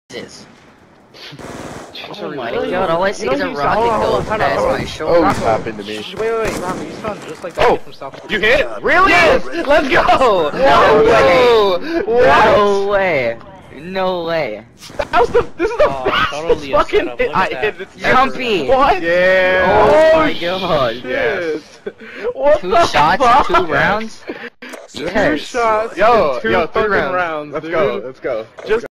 This. Oh my god, all I see is a rocket go past my shoulder. Oh, it happened to me. Wait, Rami, you sound just like that kid from South Korea. You hit? Really? Yes! Let's go! No way! What? No way! No way! That was this is the totally fucking a setup. I hit this Jumpy! What? Yeah! Oh my god! Shit! What Two the shots, fuck? 2 rounds? Two Yes. shots, Yo, two yo, fucking 3 rounds. rounds, Let's dude. go, let's go. Just